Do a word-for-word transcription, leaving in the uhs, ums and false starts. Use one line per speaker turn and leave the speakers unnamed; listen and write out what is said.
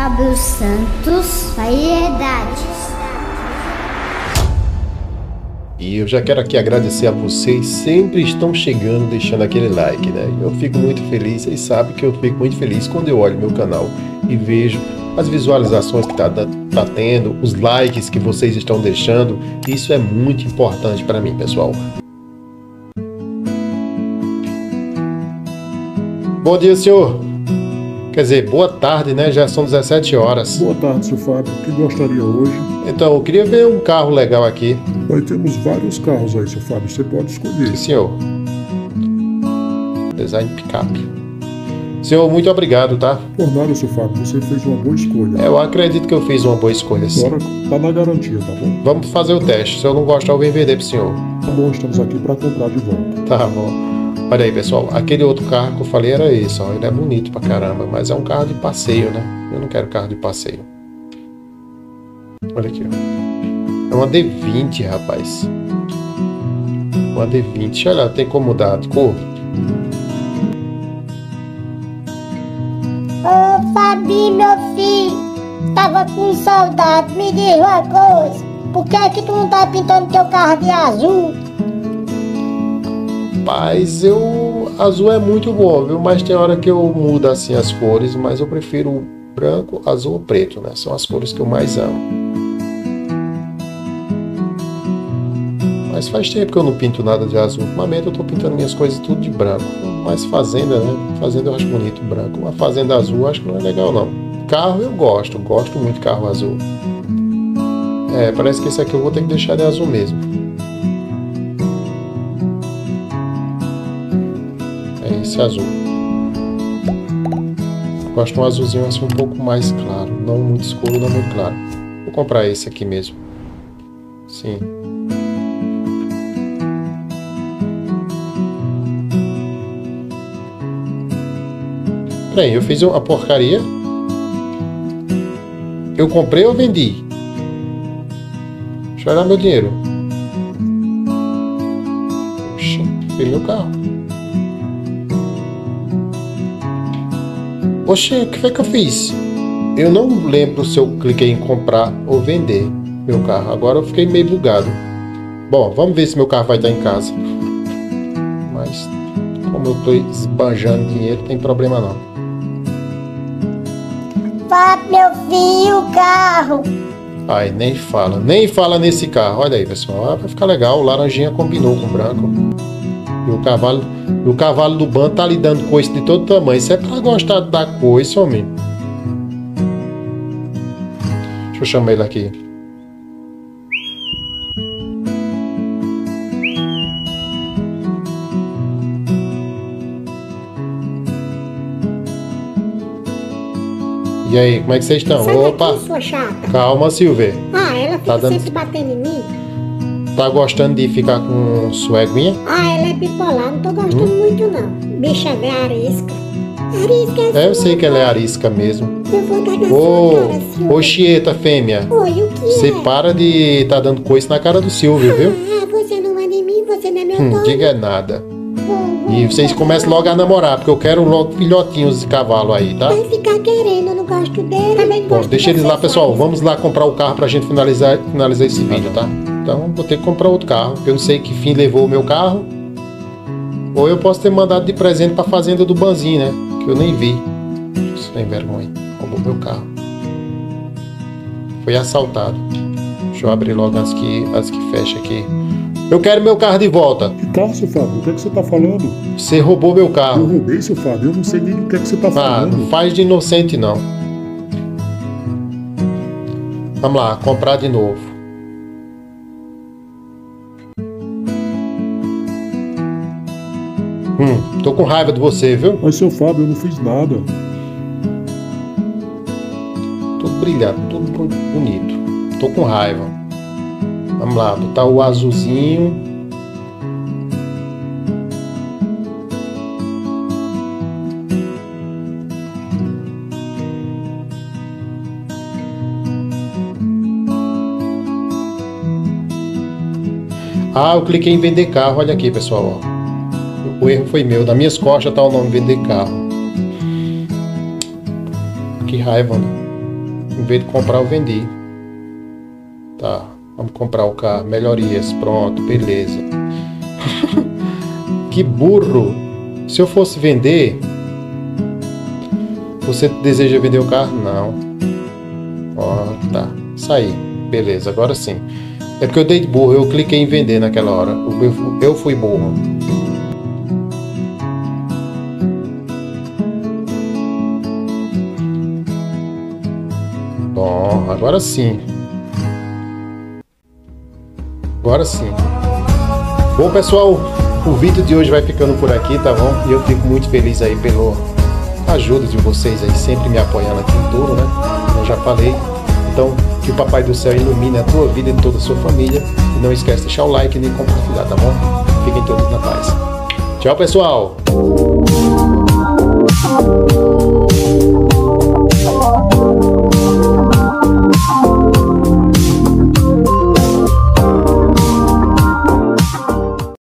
Fábio Santos, Variedades.
E eu já quero aqui agradecer a vocês, sempre estão chegando, deixando aquele like, né? Eu fico muito feliz, vocês sabem que eu fico muito feliz quando eu olho meu canal e vejo as visualizações que tá, tá tendo, os likes que vocês estão deixando. Isso é muito importante para mim, pessoal. Bom dia, senhor. Quer dizer, boa tarde, né? Já são dezessete horas.
Boa tarde, seu Fábio. O que gostaria hoje?
Então, eu queria ver um carro legal aqui.
Nós temos vários carros aí, seu Fábio. Você pode escolher.
Sim, senhor. Design picape. Senhor, muito obrigado, tá?
Por nada, seu Fábio. Você fez uma boa escolha.
Eu acredito que eu fiz uma boa escolha, sim.
Agora tá na garantia, tá bom?
Vamos fazer o teste. Se eu não gostar, eu venho vender pro senhor.
Tá bom, estamos aqui para comprar de volta.
Tá bom. Olha aí, pessoal, aquele outro carro que eu falei era esse, ó. Ele é bonito pra caramba, mas é um carro de passeio, né? Eu não quero carro de passeio. Olha aqui, ó. É uma D vinte, rapaz. Uma D vinte. Olha, tem como mudar de cor.
Ô, Fabinho, meu filho, tava com saudade. Me diz uma coisa. Por que é que tu não tá pintando teu carro de azul?
Mas eu... azul é muito bom, viu? Mas tem hora que eu mudo assim as cores, mas eu prefiro o branco, azul ou preto, né? São as cores que eu mais amo. Mas faz tempo que eu não pinto nada de azul. Ultimamente eu tô pintando minhas coisas tudo de branco. Mas fazenda, né? Fazenda eu acho bonito, branco. Uma fazenda azul eu acho que não é legal, não. Carro eu gosto, gosto muito de carro azul. É, parece que esse aqui eu vou ter que deixar de azul mesmo. Esse azul. Gosto de um azulzinho assim um pouco mais claro, não muito escuro, não muito claro. Vou comprar esse aqui mesmo. Sim. Peraí, eu fiz uma porcaria. Eu comprei ou vendi? Deixa eu olhar meu dinheiro. Oxi, foi meu carro. Oxe, o que foi que eu fiz? Eu não lembro se eu cliquei em comprar ou vender meu carro. Agora eu fiquei meio bugado. Bom, vamos ver se meu carro vai estar em casa. Mas como eu estou esbanjando dinheiro, não tem problema não.
Fábio, meu filho, o carro.
Ai, nem fala. Nem fala nesse carro. Olha aí, pessoal. Ah, vai ficar legal. O laranjinha combinou com o branco. E o cavalo, o cavalo do bando tá lhe dando coice de todo tamanho. Isso é pra gostar de dar coice, homem. Deixa eu chamar ele aqui. E aí, como é que vocês estão?
Sai
Opa!
daqui, sua chata.
Calma, Silvia.
Ah, ela fica
Tá dando-
sempre batendo em mim.
Tá gostando de ficar com sua eguinha?
Ah, ela é bipolar, não tô gostando
Hum.
muito não. Bicha velha arisca. Arisca é
É, eu
sua,
sei que ela é arisca mesmo.
Eu vou dar na
Ô,
sua cara, Silvia.
ô Chieta fêmea.
Oi, o que
Você
é?
para de tá dando coice na cara do Silvio, viu?
Ah, você não manda em mim, você não é meu
Hum,
dono.
diga nada.
Vou-
E
vou-
vocês começam logo a namorar, porque eu quero logo filhotinhos de cavalo aí, tá?
Vai ficar querendo, eu não gosto dele. Também
Bom,
gosto
deixa
de
eles lá,
você,
pessoal.
sabe?
Vamos lá comprar o carro pra gente finalizar, finalizar esse vídeo, tá? Então, vou ter que comprar outro carro. Eu não sei que fim levou o meu carro. Ou eu posso ter mandado de presente pra fazenda do Banzinho, né? Que eu nem vi. Sem vergonha. Roubou meu carro. Foi assaltado. Deixa eu abrir logo antes que, antes que feche aqui. Eu quero meu carro de volta.
Que carro, seu Fábio? O que é que você tá falando?
Você roubou meu
Eu
carro.
roubei, seu Fábio. Eu não sei nem o que é que você tá
Ah,
falando.
não faz de inocente, não. Vamos lá, comprar de novo. Hum, tô com raiva de você, viu?
Mas, seu Fábio, eu não fiz nada.
Tudo brilhado, tudo bu- bonito. Tô com raiva. Vamos lá, botar o azulzinho. Ah, eu cliquei em vender carro. Olha aqui, pessoal. Ó. O erro foi meu. Das minhas costas tá o nome vender carro. Que raiva, né? Em vez de comprar, eu vendi. Tá, vamos comprar o carro. Melhorias, pronto, beleza. Que burro. Se eu fosse vender... Você deseja vender o carro? Não. Ó, tá. Saí. Beleza, agora sim. É porque eu dei de burro, eu cliquei em vender naquela hora. Eu, eu fui burro. Bom, agora sim. Agora sim. Bom, pessoal, o vídeo de hoje vai ficando por aqui, tá bom? E eu fico muito feliz aí pela ajuda de vocês aí, sempre me apoiando aqui em tudo, né? Eu já falei. Então, que o Papai do Céu ilumine a tua vida e toda a sua família. E não esquece de deixar o like e nem compartilhar, tá bom? Fiquem todos na paz. Tchau, pessoal!